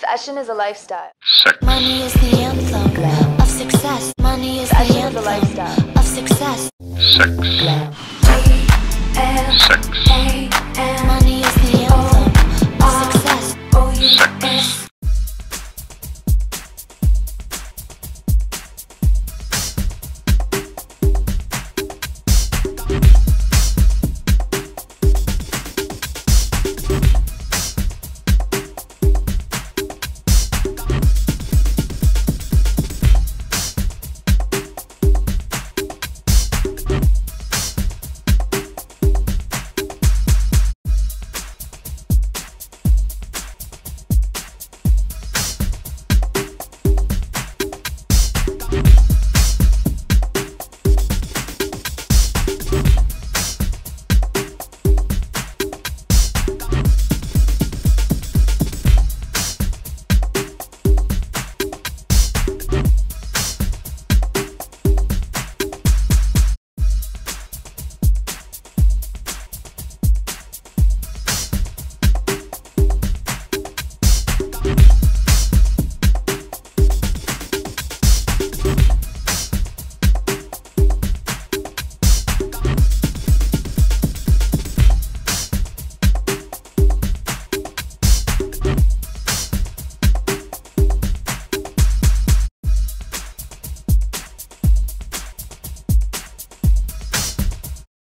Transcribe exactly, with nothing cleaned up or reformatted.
Fashion is a lifestyle. Sex. Money is the anthem of success. Money is the Fashion is a anthem lifestyle. of success. Sex. G L Sex. A M. Money is